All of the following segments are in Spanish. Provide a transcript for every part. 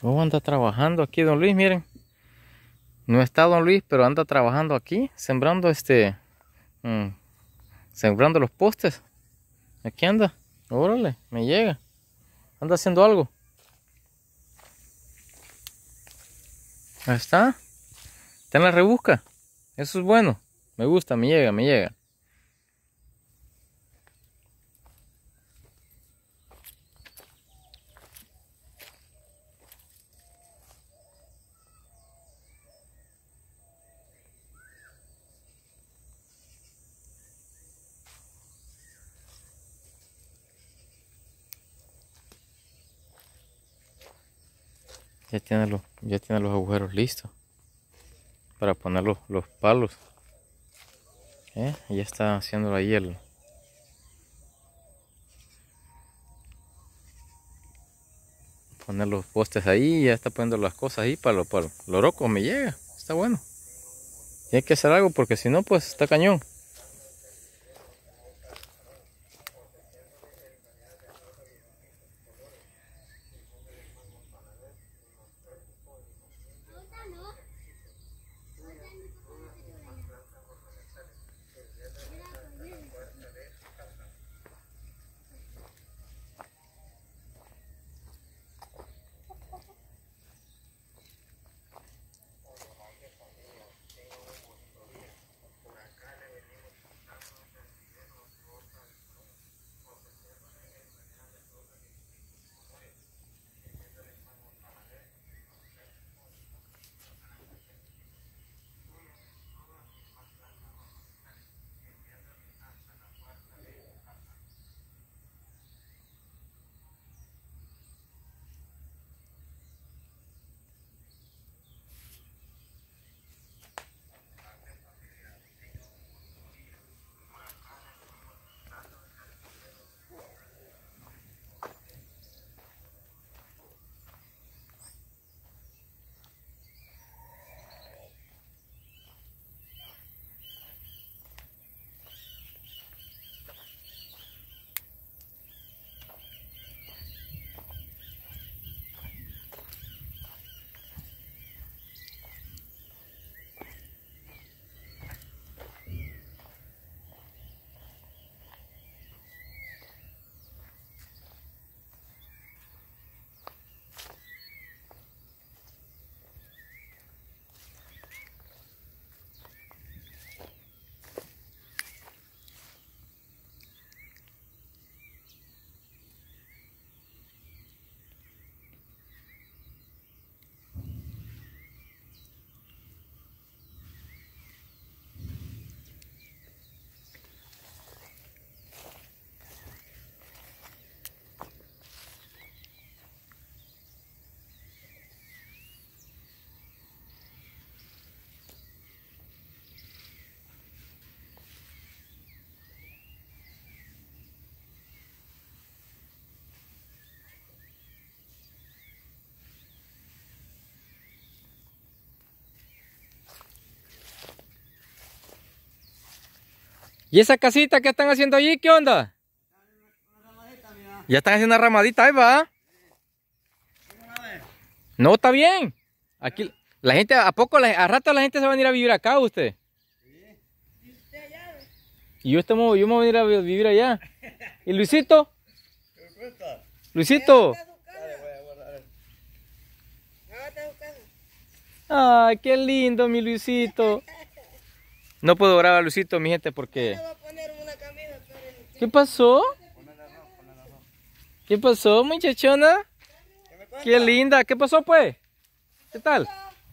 ¿Cómo anda trabajando aquí don Luis? Miren. No está don Luis, pero anda trabajando aquí, sembrando sembrando los postes. Aquí anda. Órale, me llega. Anda haciendo algo. Ahí está. Está en la rebusca. Eso es bueno. Me gusta, me llega, me llega. Ya tiene los agujeros listos para poner los palos. Ya está haciéndolo ahí poner los postes ahí, ya está poniendo las cosas ahí para los lorocos. Me llega, está bueno. Y hay que hacer algo porque si no, pues está cañón. ¿Y esa casita que están haciendo allí? ¿Qué onda? Ya están haciendo una ramadita, ahí va. No, está bien. Aquí la gente, a rato la gente se va a venir a vivir acá, usted. Y yo me voy a venir a vivir allá. ¿Y Luisito? Luisito. Ay, qué lindo mi Luisito. No puedo grabar a Luisito, mi gente, porque... ¿Qué pasó? ¿Qué pasó, muchachona? Qué linda. ¿Qué pasó, pues? ¿Qué tal?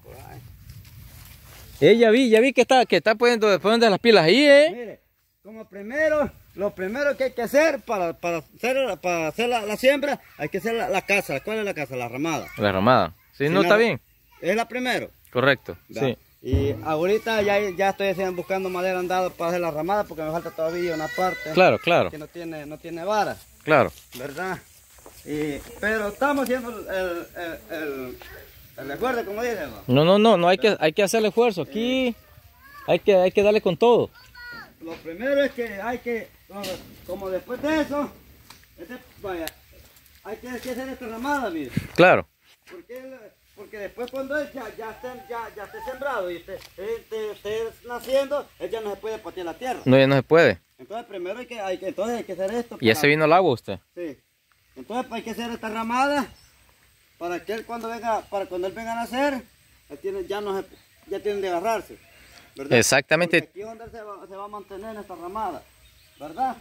Ya vi que está poniendo las pilas ahí, Mire, como primero, lo primero que hay que hacer para hacer la siembra, hay que hacer la casa. ¿Cuál es la casa? La ramada. La ramada. Sí, no está bien. Es la primero. Correcto, ¿verdad? sí. Y ahorita ya estoy buscando madera andada para hacer la ramada porque me falta todavía una parte. Claro, claro. Que no tiene vara. Claro. ¿Verdad? Pero estamos haciendo el esfuerzo, como dicen. No, hay que hacer el esfuerzo. Aquí hay que darle con todo. Lo primero es que hay que, como después de eso, vaya, hay que hacer esta ramada, mire. Claro. Porque después cuando él ya esté sembrado y esté naciendo, él ya no se puede patear la tierra. No, ya no se puede. Entonces primero hay que hacer esto. ¿Y ya se vino el agua usted? Sí. Entonces hay que hacer esta ramada para que él cuando él venga a nacer, ya tienen de agarrarse. ¿Verdad? Exactamente. Porque aquí es donde se va a mantener en esta ramada, ¿verdad?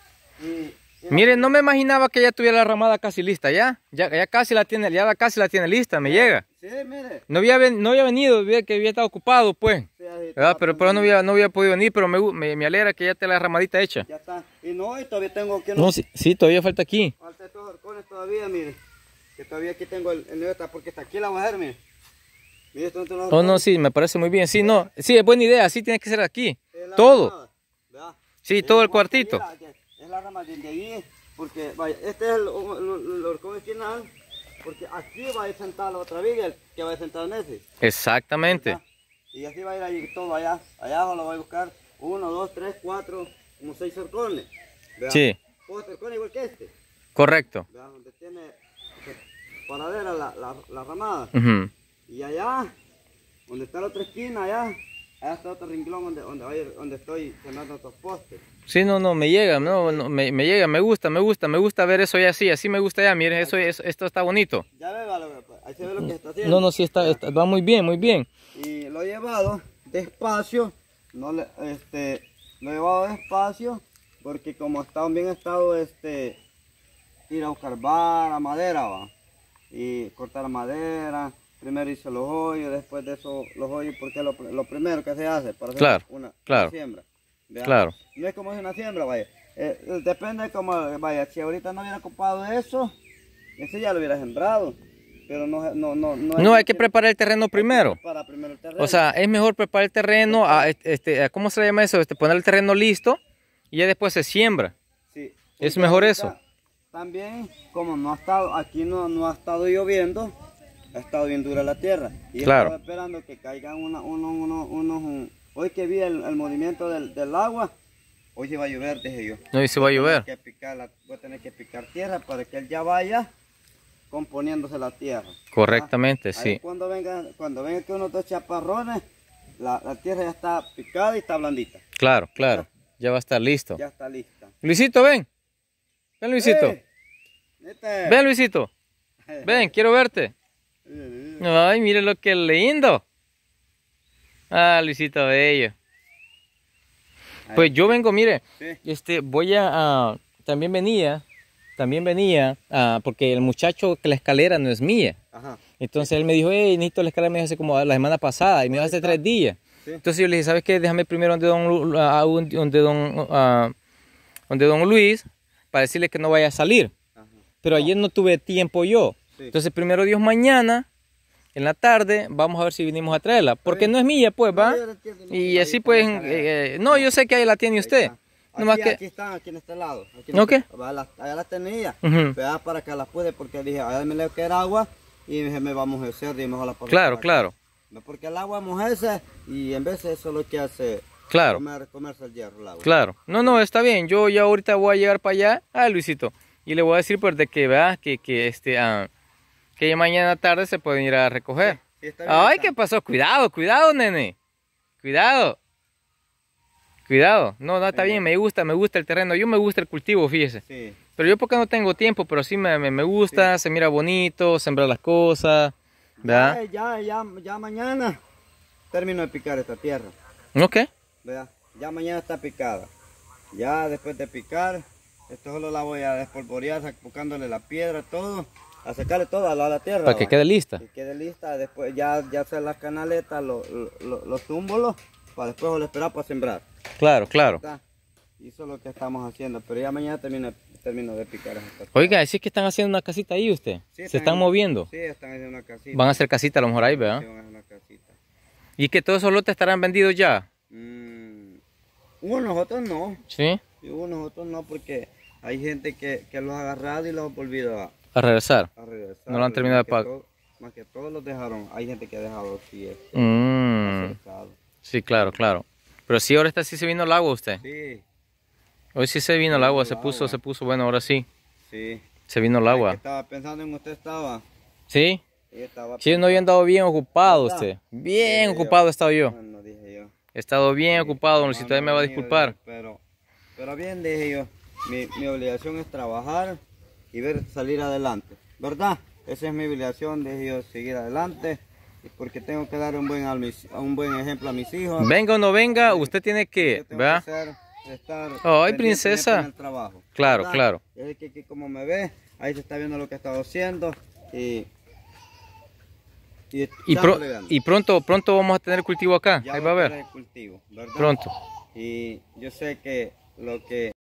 Mire, no me imaginaba que ya tuviera la ramada casi lista, ya casi la tiene, casi la tiene lista, me llega. Sí, mire. No había venido, que había estado ocupado, pues. Sí, Pero no había podido venir, pero me alegra que ya te la ramadita hecha. Ya está. Y todavía tengo que... No, sí, todavía falta aquí. Falta estos horcones todavía, mire. Que todavía aquí tengo el nuevo, porque está aquí la mujer, mire. Mire, esto no. Oh, no, sí, me parece muy bien. Sí, no, sí, es buena idea, así tiene que ser aquí. Es Todo. Ramada, sí, todo el cuartito. Es la rama de ahí, porque vaya, este es el horcón final, porque aquí va a ir sentada la otra viga, que va a ir sentada en ese. Exactamente. ¿Verdad? Y así va a ir ahí todo allá. Allá lo voy a buscar 1, 2, 3, 4, como 6 horcones. ¿Verdad? Sí. 4 horcones igual que este. Correcto. ¿Verdad? Donde tiene paradera la ramada. Ujú. Y allá, donde está la otra esquina, allá está otro renglón donde estoy sembrando estos postes. Sí, no, me llega, me llega, me gusta ver eso ya así me gusta ya, miren, esto está bonito. Ya ve, ahí se ve lo que está haciendo. No, sí, va muy bien, muy bien. Y lo he llevado despacio, lo he llevado despacio, porque como está en bien estado, ir a buscar vara, madera, va, y cortar la madera. Primero hice los hoyos, después de eso los hoyos, porque es lo primero que se hace para hacer una siembra. ¿Verdad? Claro. No es como es una siembra, vaya. Depende de cómo, vaya, si ahorita no hubiera ocupado eso, ese ya lo hubiera sembrado. Pero no hay que preparar el terreno primero. Para primero el terreno. O sea, es mejor preparar el terreno, ¿cómo se llama eso? Poner el terreno listo y ya después se siembra. Sí. Es mejor eso. También, como aquí no ha estado lloviendo, ha estado bien dura la tierra. Y claro. Estaba esperando que caigan hoy que vi el movimiento del agua, hoy se va a llover, dije yo. No, y se va a llover. Voy a tener que picar tierra para que él ya vaya componiéndose la tierra. Correctamente, Ahí sí. cuando venga que unos 2 chaparrones, la tierra ya está picada y está blandita. Claro. Ya va a estar listo. Ya está lista. Luisito, ven. Ven, Luisito. Ven, Luisito. Ven, quiero verte. Ay, mire lo que lindo. Ah, Luisito bello. Pues yo vengo, mire, voy a, también venía, porque el muchacho que la escalera no es mía. Ajá. Entonces él me dijo, necesito la escalera, me dijo hace como la semana pasada, y me dijo hace 3 días. Sí. Entonces yo le dije, ¿sabes qué? Déjame primero donde don Luis, para decirle que no vaya a salir. Ajá. Pero ayer no tuve tiempo yo. Sí. Entonces primero Dios, mañana, en la tarde, vamos a ver si vinimos a traerla. Porque no es mía, pues, ¿va? Y así pues, no, yo sé que ahí la tiene usted. Aquí están, aquí en este lado. ¿No qué? Allá las tenía. Pero para que las pude, porque dije, allá me le queda agua y me va a mojecer y mejor la pongo. Claro. Porque el agua mojece y en vez de eso es lo que hace comerse el hierro, el agua. Claro. No, está bien. Yo ya ahorita voy a llegar para allá, Luisito. Y le voy a decir pues de que vea que ya mañana tarde se pueden ir a recoger. Sí, ay, ¿qué pasó? Cuidado, nene. Cuidado. No, está bien, me gusta el terreno. Yo me gusta el cultivo, fíjese. Sí. Pero yo porque no tengo tiempo, pero sí me gusta, se mira bonito, sembrar las cosas. ¿Verdad? Ya mañana termino de picar esta tierra. Ok. ¿Verdad? Ya mañana está picada. Ya después de picar, esto solo la voy a despolvorear, buscándole la piedra, todo. A sacarle todo a la tierra. Para que quede lista. Que quede lista, después ya hacer las canaletas, los túmbolos, para después esperar para sembrar. Claro. Y eso es lo que estamos haciendo, pero ya mañana termino de picar. Oiga, ¿sí es que están haciendo una casita ahí usted? Sí, ¿se están moviendo? Sí, están haciendo una casita. Van a hacer casita a lo mejor ahí, ¿verdad? Sí, van a hacer una casita. ¿Y que todos esos lotes estarán vendidos ya? Unos, otros no. ¿Sí? Y unos, otros no, porque hay gente que los ha agarrado y los ha volvido a regresar. No lo han terminado de pagar. Más que todos los dejaron. Hay gente que ha dejado así. Sí, claro. Pero sí, ahora sí se vino el agua usted. Sí. Hoy sí se vino el agua, se puso, bueno, ahora sí. Sí. Se vino el agua. Estaba pensando en usted, estaba. ¿Sí? Sí, no había andado bien ocupado usted. Bien Dije ocupado yo. he estado yo. Bueno, dije yo. He estado bien ocupado, don Luisito, No, ahí me va a no, disculpar. pero bien, dije yo, mi obligación es trabajar y ver salir adelante, ¿verdad? Esa es mi obligación, dije yo, seguir adelante, porque tengo que dar un buen ejemplo a mis hijos. Venga o no venga, usted tiene que, Yo tengo ¿verdad? estar Ay, pendiente princesa. en el trabajo, Claro, ¿verdad? claro. Es que aquí como me ve, ahí se está viendo lo que he estado haciendo echándole ganas. Y pronto vamos a tener cultivo acá, Ya ahí voy va a a ver. tener el cultivo, ¿verdad? Pronto. Y yo sé que lo que